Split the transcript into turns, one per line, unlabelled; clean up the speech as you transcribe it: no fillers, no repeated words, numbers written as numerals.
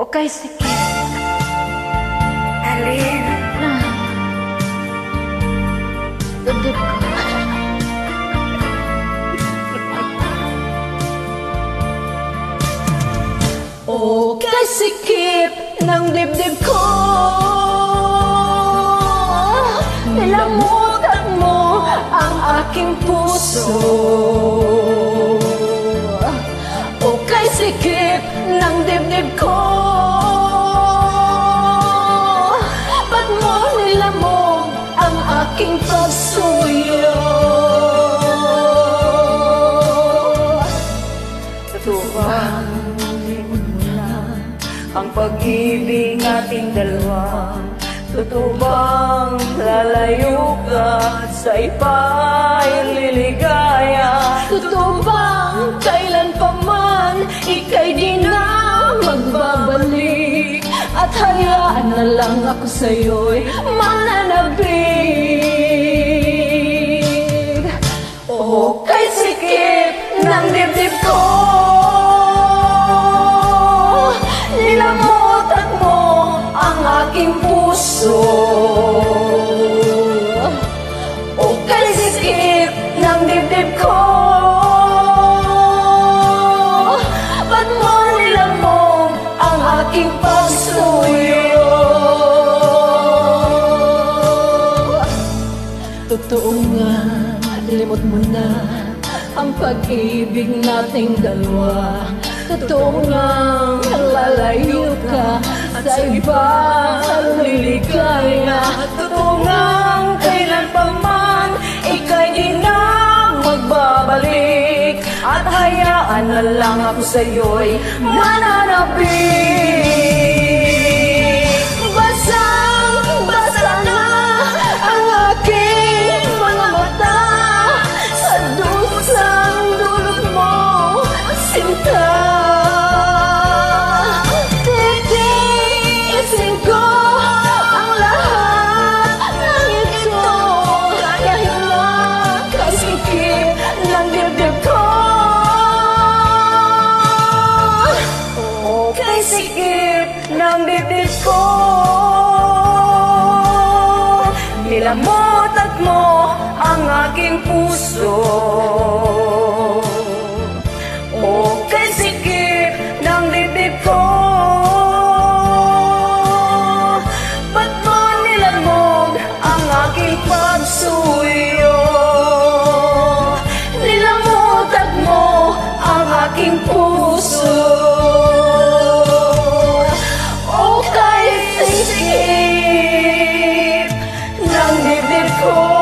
kay sikip.
Alin?
Dibdib ko. O kay sikip ng dibdib ko, nilamutan mo ang aking puso. O kay sikip ng dibdib ko, ba't mo nilamog ang aking pagsuyo?
Totoo ba ang pag-ibig nating dalawa? Totoo bang lalayo ka sa ipa'y liligaya?
Totoo bang kailan pa man ika'y di na magbabalik? At hayaan na lang ako sa'yo'y mananabig. O kay sikip ng dibdib ko, nilamutan mo ang aking puso. O kay sikip ng dibdib ko, ba't mo nilamog ang aking pagsuyo? Totoo nga, limot mo na ang pag-ibig nating dalawa. Totoo nga, lalayo ka sa iba liligaya.
Totoo nga kailan pa man ika'y di na magbabalik. At hayaan na lang ako sa'yo'y mananabik.
Basang-basa na ang aking mga mata sa dusang dulot mo, sinta. Titiisin ko ang lahat ng ito dahil lang kay sikip ng dibdib ko.
O kay sikip ng dibdib ko, nilamutan mo ang aking puso. O kay sikip ng dibdib ko, ba't mo nilamog ang aking pagsuyo?
Nilamutan mo ang aking puso. O kay sikip ng dibdib ko.